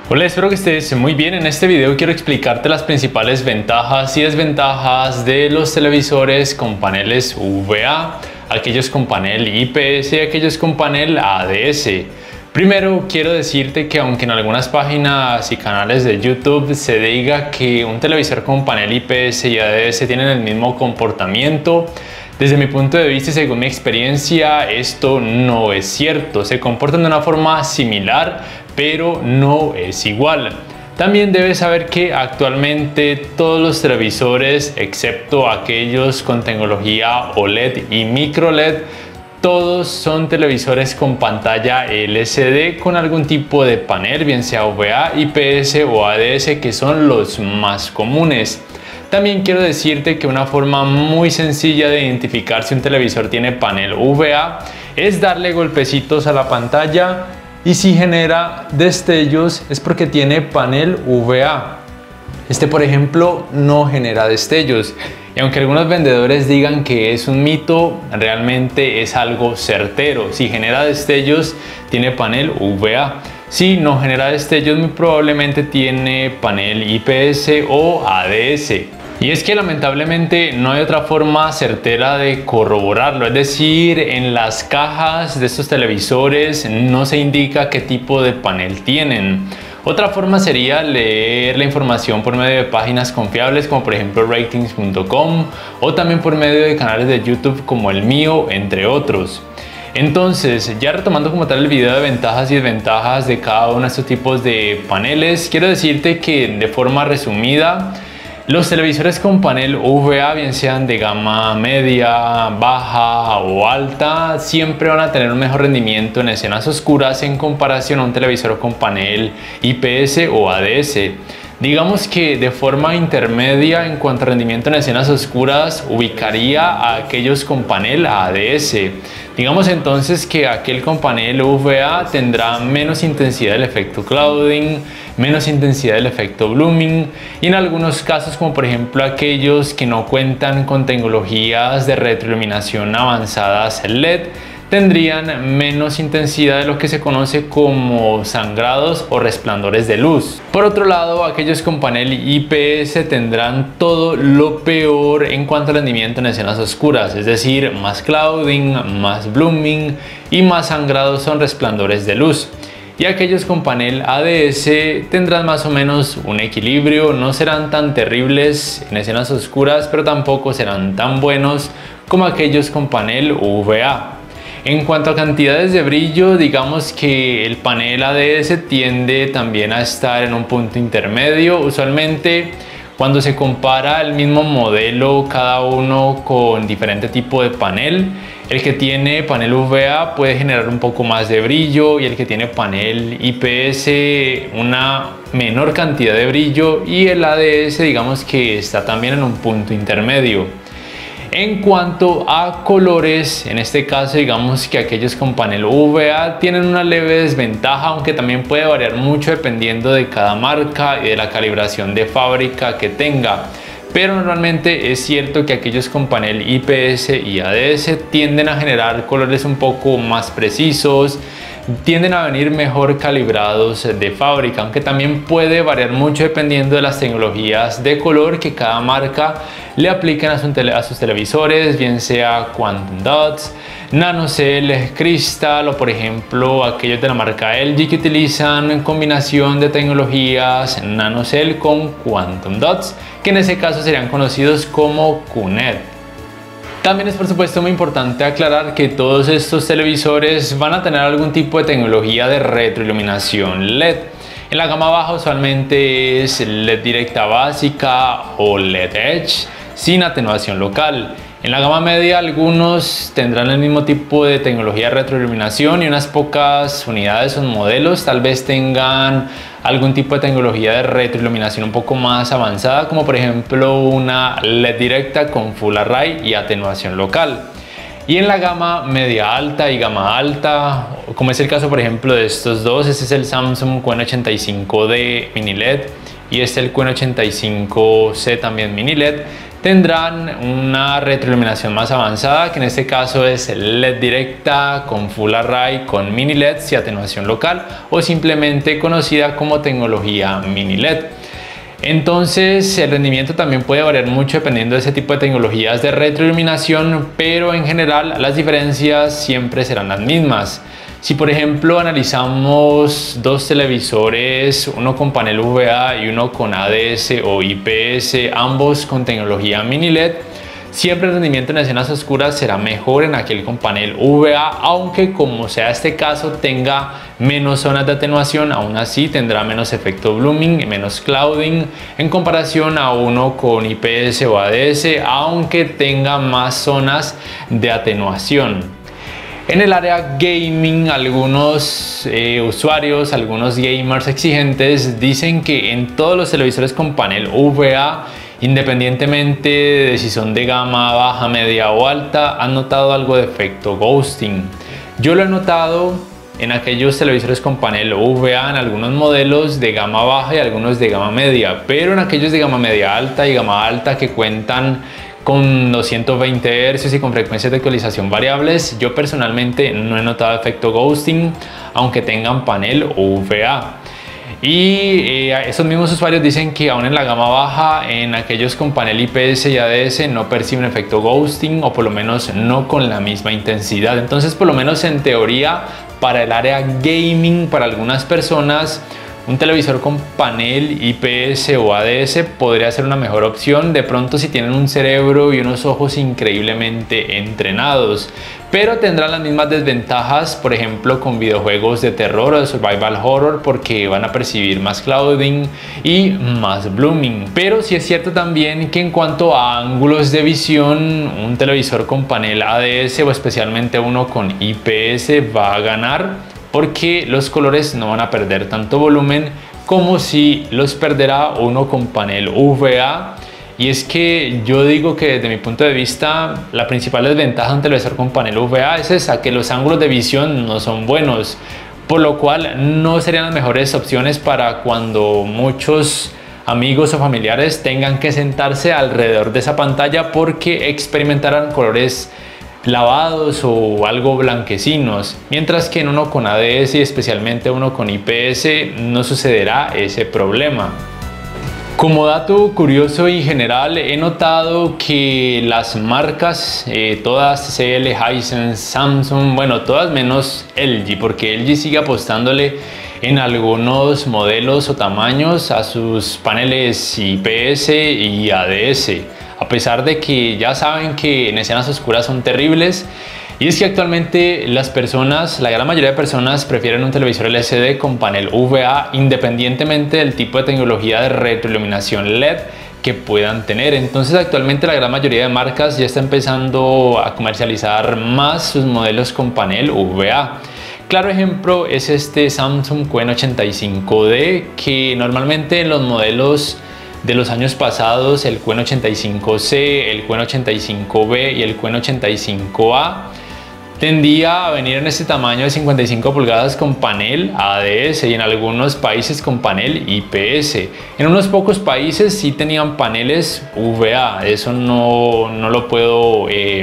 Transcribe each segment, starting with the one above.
Hola, espero que estés muy bien. En este video quiero explicarte las principales ventajas y desventajas de los televisores con paneles VA, aquellos con panel IPS y aquellos con panel ADS. Primero quiero decirte que aunque en algunas páginas y canales de YouTube se diga que un televisor con panel IPS y ADS tienen el mismo comportamiento, desde mi punto de vista y según mi experiencia esto no es cierto. Se comportan de una forma similar, pero no es igual. También debes saber que actualmente todos los televisores, excepto aquellos con tecnología OLED y micro LED, todos son televisores con pantalla LCD con algún tipo de panel, bien sea VA, IPS o ADS, que son los más comunes. También quiero decirte que una forma muy sencilla de identificar si un televisor tiene panel VA es darle golpecitos a la pantalla, y si genera destellos es porque tiene panel VA. Este, por ejemplo, no genera destellos. Y aunque algunos vendedores digan que es un mito, realmente es algo certero. Si genera destellos, tiene panel VA. Si no genera destellos, muy probablemente tiene panel IPS o ADS. Y es que lamentablemente no hay otra forma certera de corroborarlo, es decir, en las cajas de estos televisores no se indica qué tipo de panel tienen. Otra forma sería leer la información por medio de páginas confiables como por ejemplo ratings.com o también por medio de canales de YouTube como el mío, entre otros. Entonces, ya retomando como tal el video de ventajas y desventajas de cada uno de estos tipos de paneles, quiero decirte que de forma resumida, los televisores con panel VA, bien sean de gama media, baja o alta, siempre van a tener un mejor rendimiento en escenas oscuras en comparación a un televisor con panel IPS o ADS. Digamos que de forma intermedia en cuanto a rendimiento en escenas oscuras ubicaría a aquellos con panel ADS. Digamos entonces que aquel con panel VA tendrá menos intensidad del efecto clouding, menos intensidad del efecto blooming y en algunos casos, como por ejemplo aquellos que no cuentan con tecnologías de retroiluminación avanzadas LED, tendrían menos intensidad de lo que se conoce como sangrados o resplandores de luz. Por otro lado, aquellos con panel IPS tendrán todo lo peor en cuanto al rendimiento en escenas oscuras, es decir, más clouding, más blooming y más sangrados son resplandores de luz. Y aquellos con panel ADS tendrán más o menos un equilibrio, no serán tan terribles en escenas oscuras, pero tampoco serán tan buenos como aquellos con panel VA. En cuanto a cantidades de brillo, digamos que el panel ADS tiende también a estar en un punto intermedio. Usualmente cuando se compara el mismo modelo, cada uno con diferente tipo de panel, el que tiene panel VA puede generar un poco más de brillo y el que tiene panel IPS una menor cantidad de brillo, y el ADS digamos que está también en un punto intermedio. En cuanto a colores, en este caso digamos que aquellos con panel VA tienen una leve desventaja, aunque también puede variar mucho dependiendo de cada marca y de la calibración de fábrica que tenga. Pero normalmente es cierto que aquellos con panel IPS y ADS tienden a generar colores un poco más precisos, tienden a venir mejor calibrados de fábrica, aunque también puede variar mucho dependiendo de las tecnologías de color que cada marca le apliquen a sus televisores, bien sea Quantum Dots, NanoCell, Crystal o por ejemplo aquellos de la marca LG que utilizan combinación de tecnologías NanoCell con Quantum Dots, que en ese caso serían conocidos como QNED. También es por supuesto muy importante aclarar que todos estos televisores van a tener algún tipo de tecnología de retroiluminación LED. En la gama baja usualmente es LED directa básica o LED Edge sin atenuación local. En la gama media algunos tendrán el mismo tipo de tecnología de retroiluminación y unas pocas unidades o modelos tal vez tengan algún tipo de tecnología de retroiluminación un poco más avanzada, como por ejemplo una LED directa con Full Array y atenuación local. Y en la gama media alta y gama alta, como es el caso por ejemplo de estos dos, este es el Samsung QN85D Mini LED y este el QN85C también Mini LED, tendrán una retroiluminación más avanzada, que en este caso es LED directa con Full Array con Mini LEDs y atenuación local, o simplemente conocida como tecnología Mini LED. Entonces el rendimiento también puede variar mucho dependiendo de ese tipo de tecnologías de retroiluminación, pero en general las diferencias siempre serán las mismas. Si por ejemplo analizamos dos televisores, uno con panel VA y uno con ADS o IPS, ambos con tecnología Mini LED, siempre el rendimiento en escenas oscuras será mejor en aquel con panel VA, aunque como sea este caso tenga menos zonas de atenuación, aún así tendrá menos efecto blooming y menos clouding en comparación a uno con IPS o ADS, aunque tenga más zonas de atenuación. En el área gaming, algunos usuarios, algunos gamers exigentes dicen que en todos los televisores con panel VA, independientemente de si son de gama baja, media o alta, han notado algo de efecto ghosting. Yo lo he notado en aquellos televisores con panel VA en algunos modelos de gama baja y algunos de gama media, pero en aquellos de gama media alta y gama alta que cuentan con 220 Hz y con frecuencias de actualización variables, yo personalmente no he notado efecto ghosting aunque tengan panel VA. Y esos mismos usuarios dicen que aún en la gama baja, en aquellos con panel IPS y ADS, no perciben efecto ghosting, o por lo menos no con la misma intensidad. Entonces, por lo menos en teoría, para el área gaming, para algunas personas, un televisor con panel IPS o ADS podría ser una mejor opción, de pronto si tienen un cerebro y unos ojos increíblemente entrenados, pero tendrán las mismas desventajas, por ejemplo con videojuegos de terror o de survival horror, porque van a percibir más clouding y más blooming. Pero sí es cierto también que en cuanto a ángulos de visión, un televisor con panel ADS o especialmente uno con IPS va a ganar, porque los colores no van a perder tanto volumen como si los perderá uno con panel VA. Y es que yo digo que desde mi punto de vista la principal desventaja de un televisor con panel VA es esa, que los ángulos de visión no son buenos, por lo cual no serían las mejores opciones para cuando muchos amigos o familiares tengan que sentarse alrededor de esa pantalla, porque experimentarán colores lavados o algo blanquecinos, mientras que en uno con ADS y especialmente uno con IPS no sucederá ese problema. Como dato curioso y general, he notado que las marcas, todas TCL, Hisense, Samsung, bueno, todas menos LG, porque LG sigue apostándole en algunos modelos o tamaños a sus paneles IPS y ADS, a pesar de que ya saben que en escenas oscuras son terribles. Y es que actualmente las personas, la gran mayoría de personas, prefieren un televisor LCD con panel VA independientemente del tipo de tecnología de retroiluminación LED que puedan tener. Entonces actualmente la gran mayoría de marcas ya está empezando a comercializar más sus modelos con panel VA. Claro ejemplo es este Samsung QN85D, que normalmente en los modelos de los años pasados, el QN85C, el QN85B y el QN85A, tendía a venir en este tamaño de 55 pulgadas con panel ADS y en algunos países con panel IPS. En unos pocos países sí tenían paneles VA, eso no lo puedo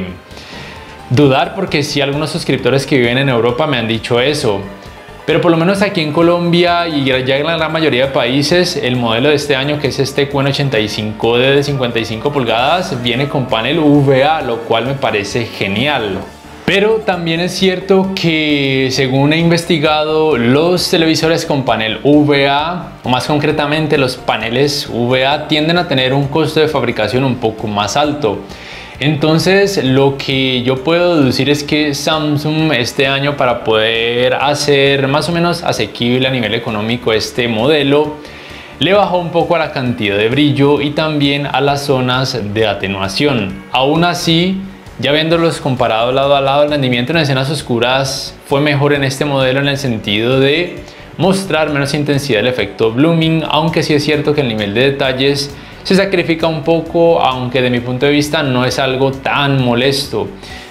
dudar, porque sí algunos suscriptores que viven en Europa me han dicho eso. Pero por lo menos aquí en Colombia y ya en la gran mayoría de países, el modelo de este año, que es este QN85D de 55 pulgadas, viene con panel VA, lo cual me parece genial. Pero también es cierto que, según he investigado, los televisores con panel VA, o más concretamente los paneles VA, tienden a tener un costo de fabricación un poco más alto. Entonces lo que yo puedo deducir es que Samsung este año, para poder hacer más o menos asequible a nivel económico este modelo, le bajó un poco a la cantidad de brillo y también a las zonas de atenuación. Aún así, ya viéndolos comparados lado a lado, el rendimiento en escenas oscuras fue mejor en este modelo en el sentido de mostrar menos intensidad del efecto blooming, aunque sí es cierto que el nivel de detalles se sacrifica un poco, aunque de mi punto de vista no es algo tan molesto.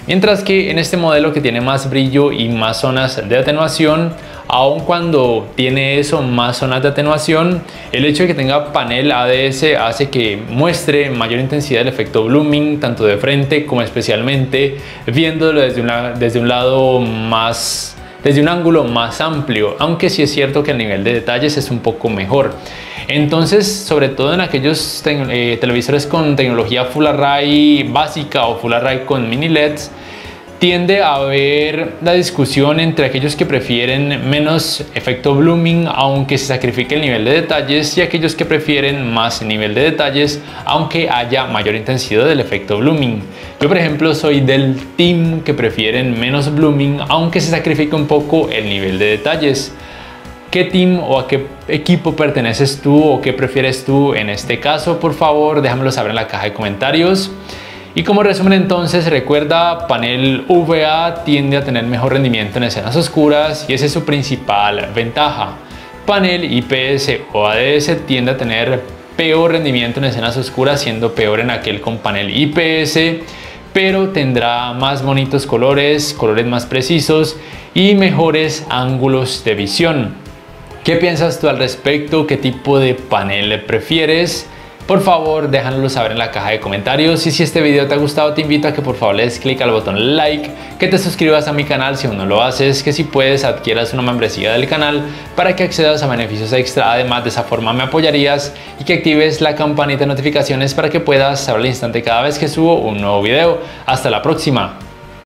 Mientras que en este modelo que tiene más brillo y más zonas de atenuación, aun cuando tiene eso, más zonas de atenuación, el hecho de que tenga panel ADS hace que muestre mayor intensidad del efecto blooming, tanto de frente como especialmente viéndolo desde un lado más, desde un ángulo más amplio, aunque sí es cierto que el nivel de detalles es un poco mejor. Entonces, sobre todo en aquellos televisores con tecnología Full Array básica o Full Array con mini LEDs, tiende a haber la discusión entre aquellos que prefieren menos efecto blooming aunque se sacrifique el nivel de detalles, y aquellos que prefieren más nivel de detalles aunque haya mayor intensidad del efecto blooming. Yo, por ejemplo, soy del team que prefieren menos blooming aunque se sacrifique un poco el nivel de detalles. ¿Qué team o a qué equipo perteneces tú o qué prefieres tú en este caso? Por favor, déjamelo saber en la caja de comentarios. Y como resumen, entonces, recuerda, panel VA tiende a tener mejor rendimiento en escenas oscuras y esa es su principal ventaja. Panel IPS o ADS tiende a tener peor rendimiento en escenas oscuras, siendo peor en aquel con panel IPS, pero tendrá más bonitos colores, colores más precisos y mejores ángulos de visión. ¿Qué piensas tú al respecto? ¿Qué tipo de panel prefieres? Por favor, déjanoslo saber en la caja de comentarios, y si este video te ha gustado te invito a que por favor le des clic al botón like, que te suscribas a mi canal si aún no lo haces, que si puedes adquieras una membresía del canal para que accedas a beneficios extra. Además, de esa forma me apoyarías, y que actives la campanita de notificaciones para que puedas saber al instante cada vez que subo un nuevo video. Hasta la próxima.